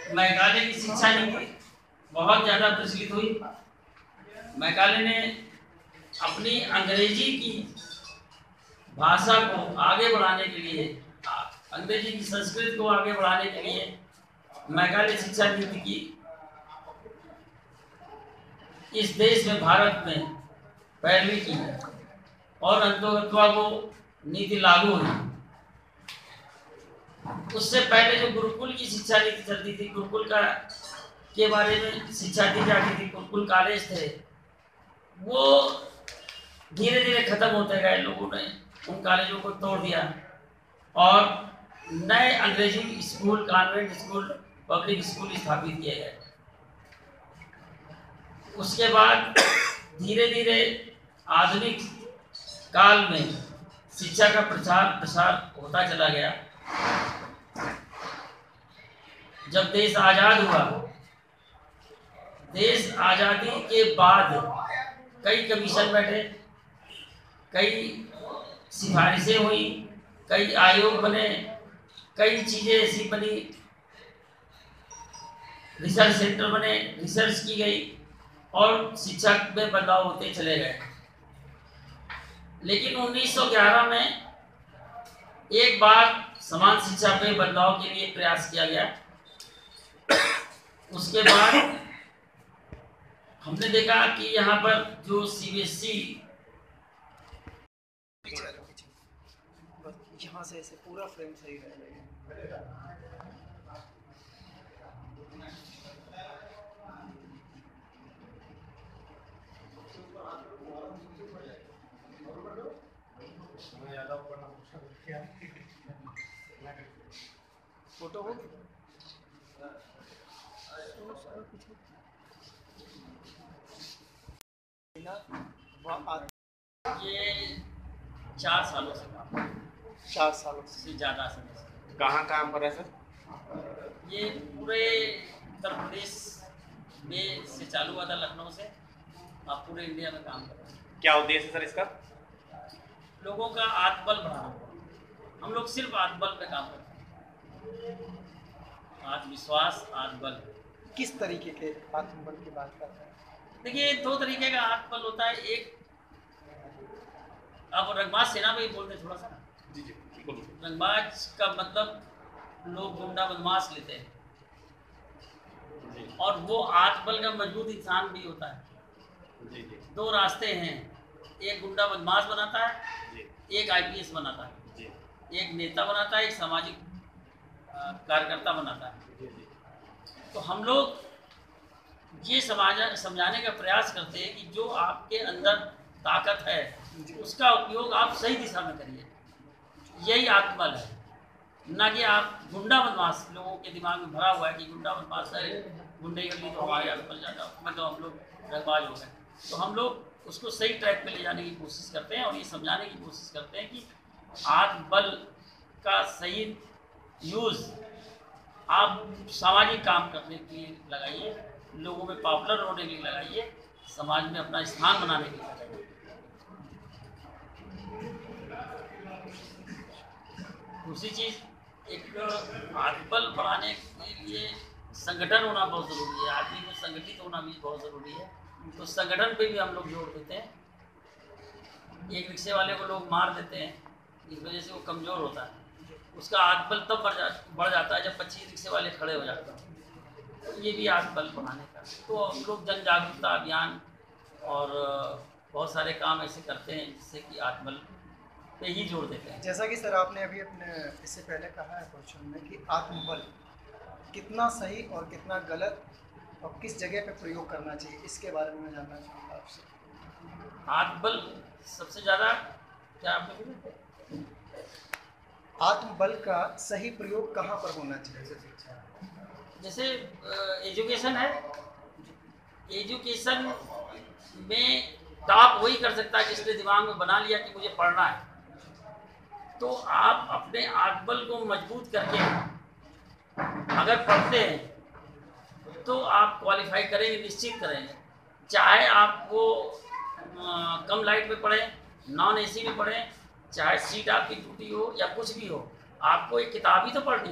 Macaulay की शिक्षा नीति बहुत ज़्यादा प्रचलित हुई। मैकाले ने अपनी अंग्रेजी की भाषा को आगे बढ़ाने के लिए, अंग्रेजी की संस्कृति को आगे बढ़ाने के लिए मैकाले शिक्षा नीति की इस देश में, भारत में पैरवी की और अंतोगत्वा वो नीति लागू हुई। उससे पहले जो गुरुकुल की शिक्षा नीति चलती थी, गुरुकुल का के बारे में शिक्षा दी जाती थी, गुरुकुल कॉलेज थे, वो धीरे धीरे खत्म होते गए। लोगों ने उन कॉलेजों को तोड़ दिया और नए अंग्रेजी school, convent school, public school स्थापित किए गए। उसके बाद धीरे धीरे आधुनिक काल में शिक्षा का प्रचार प्रसार होता चला गया। जब देश आज़ाद हुआ, देश आज़ादी के बाद कई कमीशन बैठे, कई सिफारिशें हुई, कई आयोग बने, कई चीज़ें ऐसी बनी, रिसर्च सेंटर बने, रिसर्च की गई और शिक्षा में बदलाव होते चले गए। लेकिन 1911 में एक बार समान शिक्षा पे बदलाव के लिए प्रयास किया गया। उसके बाद हमने देखा कि यहाँ पर जो सीबीएसई, यहाँ से ऐसे पूरा फ्रेम सही रहेगा। फोटो हो ये 4 सालों से काम, 4 सालों से ज़्यादा समय से। कहाँ काम कर रहे हैं सर? ये पूरे उत्तर प्रदेश में से चालू हुआ था, लखनऊ से, आप पूरे इंडिया में काम कर रहे हैं। क्या उद्देश्य है सर इसका? लोगों का आत्मबल बढ़ाना। हम लोग सिर्फ आत्मबल पे काम करते हैं, आत्मविश्वास, आत्मबल। किस तरीके के आत्मबल की बात करते हैं? देखिए, 2 तरीके का आत्मबल होता है। एक, अब रंगबाज सेना में ही बोलते हैं थोड़ा सा। जी जी बिल्कुल। रंगबाज का मतलब लोग गुंडा बदमाश लेते हैं जी और वो आत्मबल का मजबूत इंसान भी होता है। जी जी 2 रास्ते हैं, एक गुंडा बदमाश बनाता है, जी एक आईपीएस बनाता है, जी एक नेता बनाता है, एक सामाजिक कार्यकर्ता बनाता है। जी जी तो हम लोग ये समझाने का प्रयास करते हैं कि जो आपके अंदर ताकत है उसका उपयोग आप सही दिशा में करिए। यही आत्मबल है, ना कि आप गुंडा बदमाश। लोगों के दिमाग में भरा हुआ है कि गुंडा बदमाश है, गुंडे गली तो हमारे आत्मबल जाता, मतलब हम लोग रंगबाज हो गए। तो हम लोग उसको सही ट्रैक पे ले जाने की कोशिश करते हैं और ये समझाने की कोशिश करते हैं कि आत्मबल का सही यूज़ आप सामाजिक काम करने के लिए लगाइए, लोगों में पॉपुलर होने के लिए लगाइए, समाज में अपना स्थान बनाने के लिए लगाइए। दूसरी चीज़, एक आत्मबल बढ़ाने के लिए संगठन होना बहुत ज़रूरी है। आदमी को संगठित होना भी बहुत ज़रूरी है। तो संगठन पे भी हम लोग जोड़ देते हैं। एक रिक्शे वाले को लोग मार देते हैं, इस वजह से वो कमज़ोर होता है। उसका आत्मबल तब बढ़ जाता है जब 25 रिक्शे वाले खड़े हो जाते हैं। तो ये भी आत्मबल बढ़ाने का। तो हम लोग जन जागरूकता अभियान और बहुत सारे काम ऐसे करते हैं जिससे कि आत्मबल पे ही जोड़ देते हैं। जैसा कि सर आपने अभी अपने इससे पहले कहा है क्वेश्चन में कि आत्मबल कितना सही और कितना गलत और किस जगह पे प्रयोग करना चाहिए, इसके बारे में मैं जानना चाहूँगा आपसे। आत्मबल सबसे ज़्यादा, क्या आपने बोला? आत्मबल का सही प्रयोग कहाँ पर होना चाहिए? जैसे एजुकेशन है, एजुकेशन में टॉप वही कर सकता है जिसने दिमाग में बना लिया कि मुझे पढ़ना है। तो आप अपने आत्मबल को मजबूत करके अगर पढ़ते हैं तो आप क्वालिफाई करेंगे, निश्चित करेंगे। चाहे आप वो कम लाइट में पढ़ें, नॉन एसी में पढ़ें, चाहे सीट आपकी टूटी हो या कुछ भी हो, आपको एक किताब ही तो पढ़नी है। तो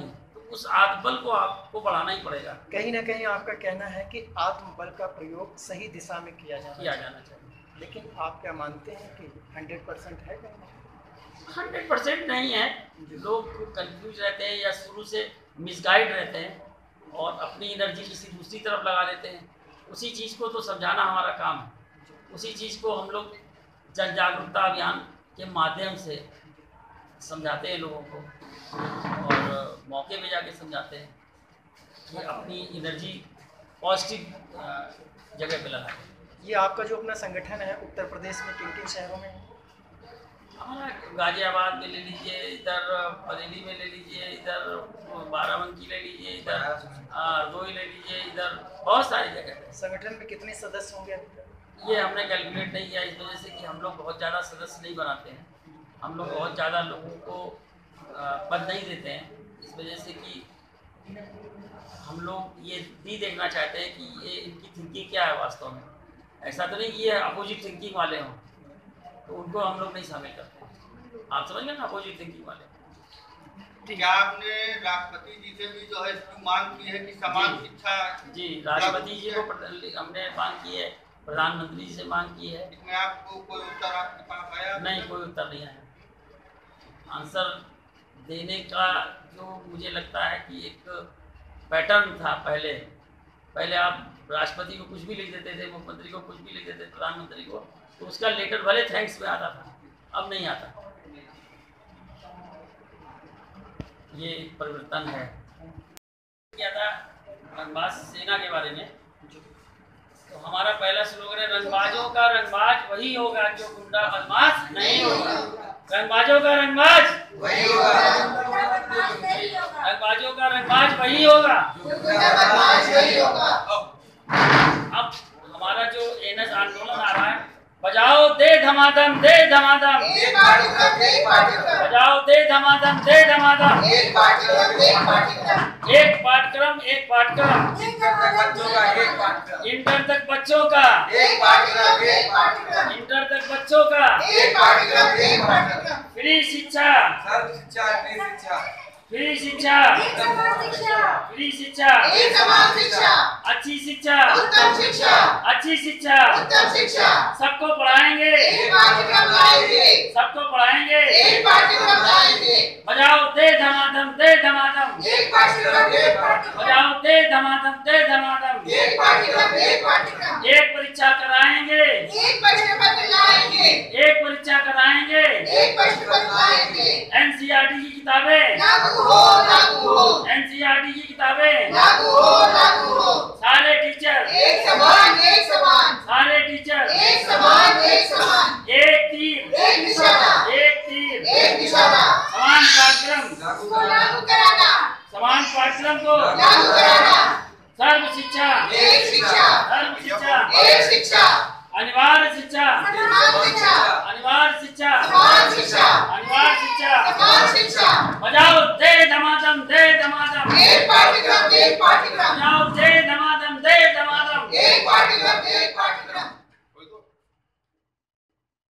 उस आत्मबल को आपको बढ़ाना ही पड़ेगा, कहीं ना कहीं आपका कहना है कि आत्मबल का प्रयोग सही दिशा में किया जाना चाहिए। लेकिन आप क्या मानते हैं कि 100% है कहीं? 100% नहीं है। लोग कंफ्यूज रहते हैं या शुरू से मिसगाइड रहते हैं और अपनी एनर्जी किसी दूसरी तरफ लगा देते हैं। उसी चीज़ को तो समझाना हमारा काम है। उसी चीज़ को हम लोग जन जागरूकता अभियान के माध्यम से समझाते हैं लोगों को और मौके पे जाके समझाते हैं कि अपनी एनर्जी पॉजिटिव जगह पे लगाएं। ये आपका जो अपना संगठन है उत्तर प्रदेश में किन किन शहरों में है? हमारा गाजियाबाद में ले लीजिए, इधर बरेली में ले लीजिए, इधर बाराबंकी ले लीजिए, इधर हरदोई ले लीजिए, इधर बहुत सारी जगह है। संगठन में कितने सदस्य होंगे अभी तक? ये हमने कैलकुलेट नहीं किया, इस वजह से कि हम लोग बहुत ज़्यादा सदस्य नहीं बनाते हैं। हम लोग बहुत ज़्यादा लोगों को पद नहीं देते हैं, इस वजह से कि हम लोग ये भी देखना चाहते हैं कि ये इनकी थिंकिंग क्या है वास्तव में। ऐसा तो नहीं कि ये अपोजिट थिंकिंग वाले हों, तो उनको हम लोग नहीं शामिल करते हैं। आप समझ गए ना, अपोजिट थिंकिंग वाले। क्या आपने राष्ट्रपति जी से भी जो है इसकी मांग की है कि समान शिक्षा? जी, राष्ट्रपति जी को हमने मांग की है, प्रधानमंत्री जी से मांग की है। इसमें आपको कोई उत्तर आपके पास आया? नहीं, कोई उत्तर नहीं आया। आंसर देने का जो मुझे लगता है कि एक पैटर्न था पहले आप राष्ट्रपति को कुछ भी लिख देते थे, मुख्यमंत्री को कुछ भी लिख देते थे, प्रधानमंत्री को, तो उसका लेटर भले थैंक्स में आता था, अब नहीं आता। ये परिवर्तन है। क्या था रंगबाज सेना के बारे में, तो हमारा पहला स्लोगन है रंगबाजों का रंगबाज वही होगा जो गुंडा बदमाश नहीं होगा। रंगबाजों का रंगबाज वही होगा, रंगबाजों का रंगबाज वही होगा। अब हमारा जो एनएस आंदोलन आ रहा है, बजाओ दे धमाधम, दे धमाधम, बजाओ दे धमाधम, दे धमाधम, एक पाठ्यक्रम, एक पाठ्यक्रम, इंटर तक बच्चों का, इंटर तक बच्चों का, फ्री शिक्षा, फ्री शिक्षा, फ्री शिक्षा, अच्छी शिक्षा, अच्छी शिक्षा, सबको पढ़ाएंगे, सबको पढ़ाएंगे। बजाओ दे धमाधम, दे धमाधम, बजाओ दे धमाधम, दे धमाधम, एक परीक्षा कराएंगे, एक परीक्षा कराएंगे। एनसीईआरटी की किताबें, एनसीईआरटी की किताबें, सारे टीचर सारे टीचर एक तीर, एक तीर, समान पाठ्यक्रम, समान पाठ्यक्रम को सर्व शिक्षा, सर्व शिक्षा, अनिवार्य शिक्षा, अनिवार्य शिक्षा, अनिवार्य शिक्षा। बजाओ दे धमाधम, दे धमाधम, बजाओ दे धमाधम, दे धमाधम,